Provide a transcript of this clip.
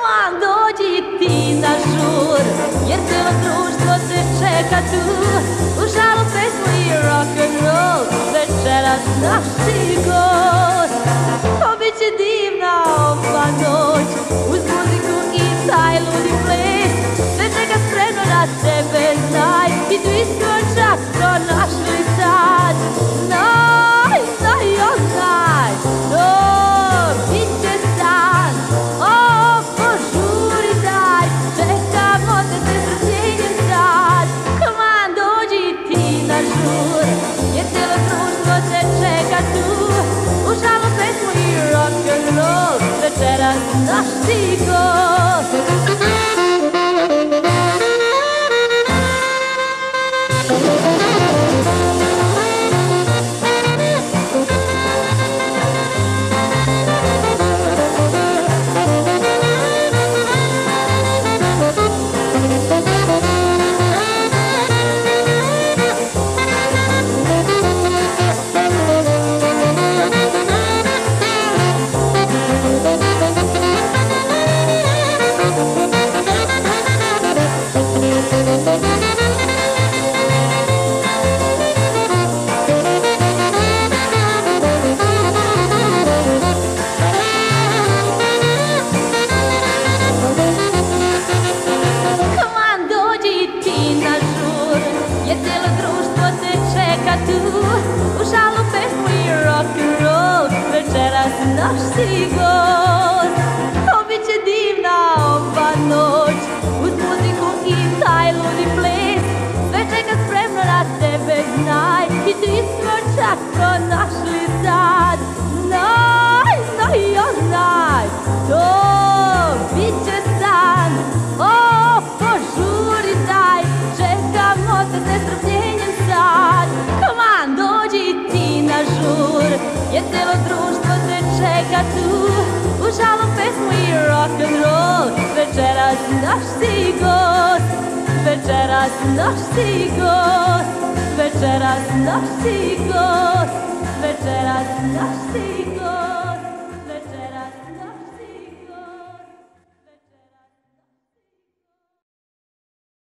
Командуй ти на жур, jer celo društvo te čeka tu. U žalu pesmu i rock'n'roll, večeras naš si gost. To bit će divna ova noć, uz muziku i taj ludi ples. Sve čeka spremno na tebe, znaj, i tu iskreno čak pronašli sad. Znaj, znaj, znaj, bit će san. Požuri daj, čekamo te s nestrpljenjem sad. Komanduj ti na žur, jer celo društvo te čeka tu. U žalu pesmu i rock'n'roll, večeras naš si gost. Jer cijelo društvo te čeka tu. U žalu pesmu i rock'n'roll, večeras naš si gost. To bit će divna ova noć, uz muziku i taj ludi ples. Sve čeka spremno na tebe, znaj, i ti smo čak pronašli sad. Znaj, znaj, znaj, to bit će san. Požuri daj, čekamo te s nestrpljenjem sad. Komanduj ti na žur, jer celo društvo te čeka tu. U žalu pesmu i rock'n'roll, večeras naš si gost. Večeras naš si gost. Večeras naš si gost. Večeras naš si gost.